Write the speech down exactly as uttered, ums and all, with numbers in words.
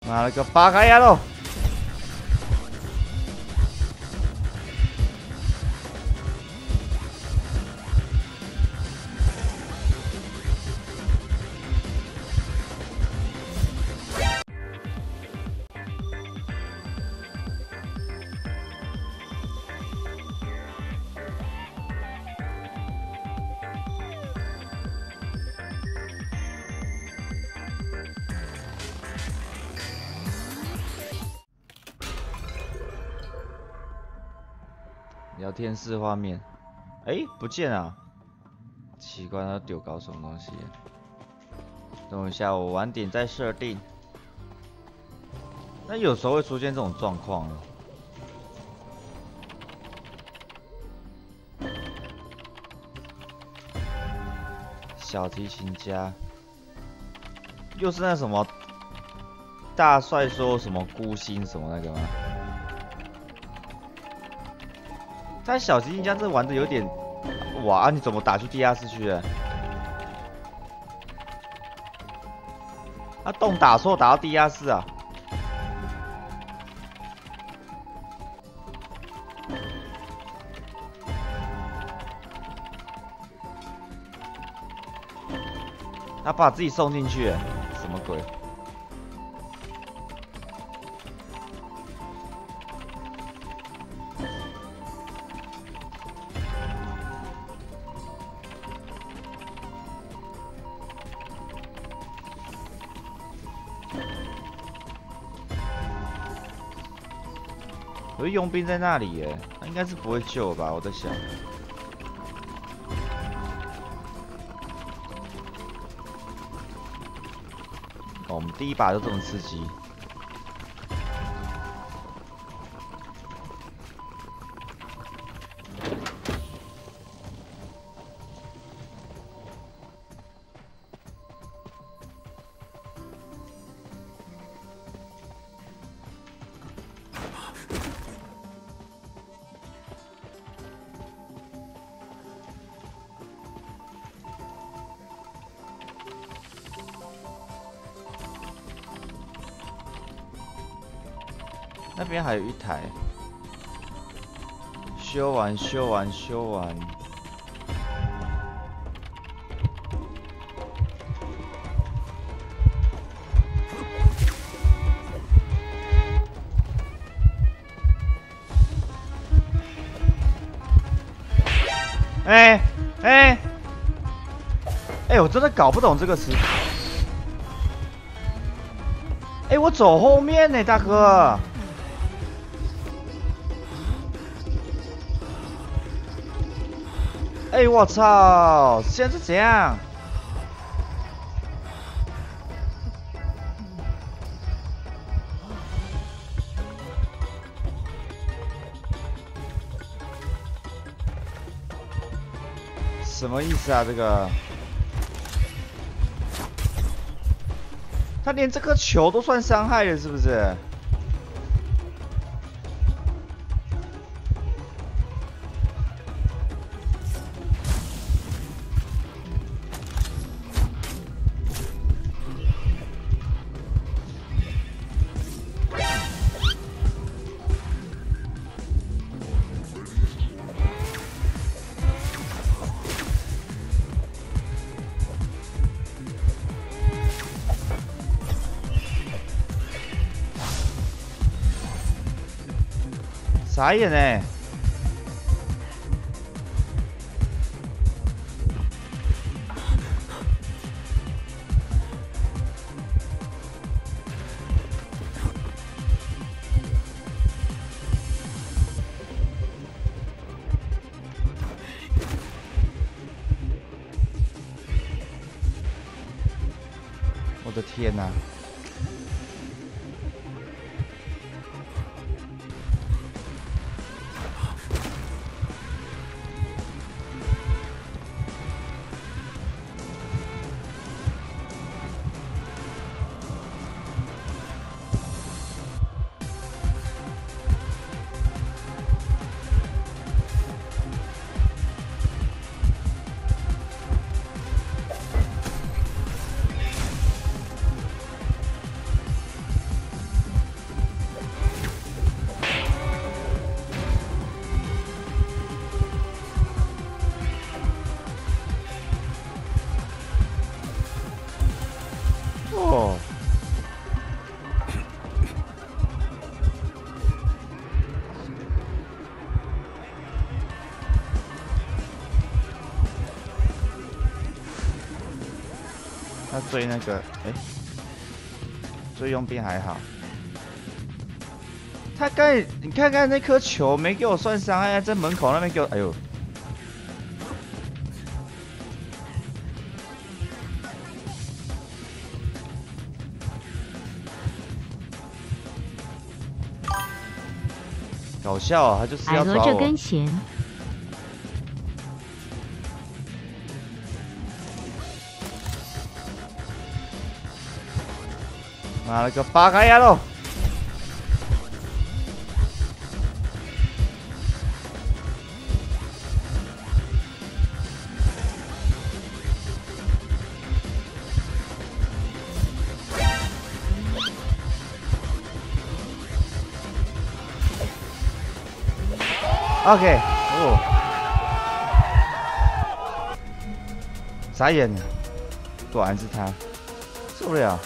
妈了个八开呀喽！ 聊天室画面，哎、欸，不见了，奇怪，他丢搞什么东西？等我一下，我晚点再设定。那有时候会出现这种状况啊。小提琴家，又是那什么大帅说什么孤星什么那个吗？ 但小提琴家这玩的有点，哇！啊、你怎么打去地下室去了？他、啊、洞打错，打到地下室啊！他把自己送进去，什么鬼？ 有佣兵在那里耶，他应该是不会救吧？我在想。哦，我们第一把就这么刺激。那边还有一台，修完修完修完，哎哎哎，我真的搞不懂这个词。哎、欸，我走后面呢，大哥。 哎、欸，我操！现在是怎样？什么意思啊？这个？他连这颗球都算伤害了，是不是？ 傻眼哎！我的天哪！ 他追那个，哎、欸，追佣兵还好。他刚才你看看那颗球没给我算伤害，在门口那边给我，哎呦！搞笑啊，他就是要抓我。 矮鹅这根弦。 妈了个八开呀喽！ OK， 哦，傻眼了，果然是他，受不了。